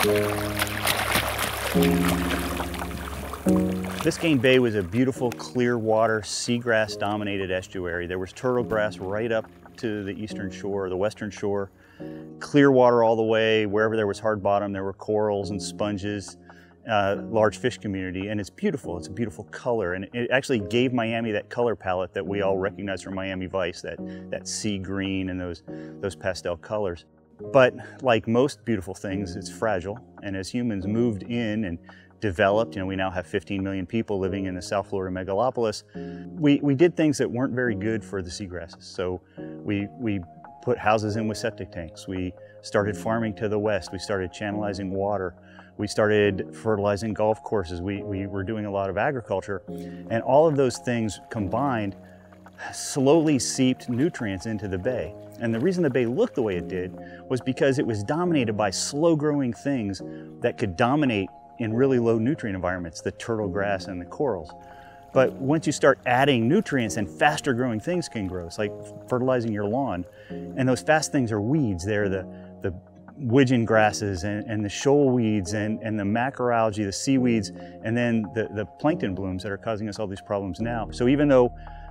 Biscayne Bay was a beautiful, clear water, seagrass dominated estuary. There was turtle grass right up to the eastern shore, the western shore. Clear water all the way. Wherever there was hard bottom, there were corals and sponges, large fish community, and it's beautiful. It's a beautiful color, and it actually gave Miami that color palette that we all recognize from Miami Vice, that sea green and those pastel colors. But like most beautiful things, it's fragile, and as humans moved in and developed, we now have 15 million people living in the South Florida megalopolis, we did things that weren't very good for the seagrasses. So we put houses in with septic tanks. We started farming to the west. We started channelizing water. We started fertilizing golf courses. We were doing a lot of agriculture. And all of those things combined slowly seeped nutrients into the bay. And the reason the bay looked the way it did was because it was dominated by slow-growing things that could dominate in really low nutrient environments, the turtle grass and the corals. But once you start adding nutrients, and faster growing things can grow. It's like fertilizing your lawn. And those fast things are weeds. They're the widgeon grasses and the shoal weeds and the macroalgae, the seaweeds, and then the plankton blooms that are causing us all these problems now. So even though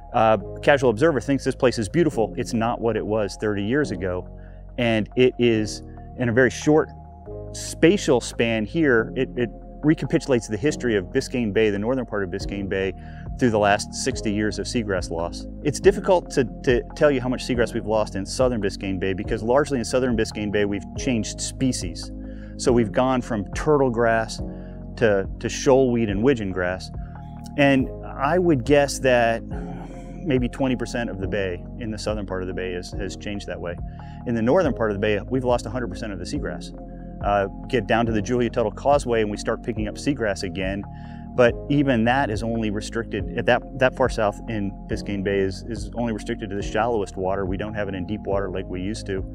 casual observer thinks this place is beautiful, it's not what it was 30 years ago. And it is, in a very short spatial span here, it recapitulates the history of Biscayne Bay, the northern part of Biscayne Bay, through the last 60 years of seagrass loss. It's difficult to tell you how much seagrass we've lost in southern Biscayne Bay, because largely in southern Biscayne Bay we've changed species. So we've gone from turtle grass to shoalweed and widgeon grass. And I would guess that maybe 20% of the bay in the southern part of the bay has changed that way. In the northern part of the bay, we've lost 100% of the seagrass. Get down to the Julia Tuttle Causeway and we start picking up seagrass again, but even that is only restricted, at that far south in Biscayne Bay is only restricted to the shallowest water. We don't have it in deep water like we used to.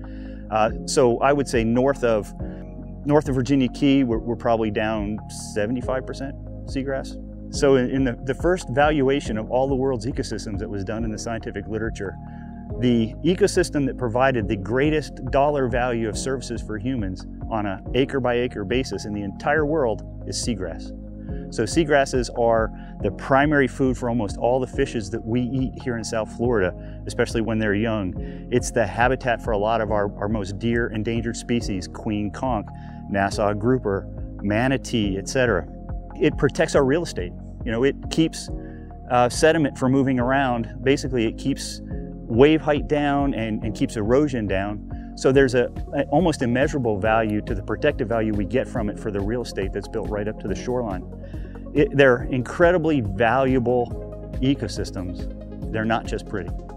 So I would say north of Virginia Key, we're probably down 75% seagrass. So in the first valuation of all the world's ecosystems that was done in the scientific literature, the ecosystem that provided the greatest dollar value of services for humans on an acre by acre basis in the entire world is seagrass. So seagrasses are the primary food for almost all the fishes that we eat here in South Florida, especially when they're young. It's the habitat for a lot of our most dear endangered species, queen conch, Nassau grouper, manatee, etc. It protects our real estate. It keeps sediment from moving around. Basically, it keeps wave height down and keeps erosion down. So there's an almost immeasurable value to the protective value we get from it for the real estate that's built right up to the shoreline. They're incredibly valuable ecosystems. They're not just pretty.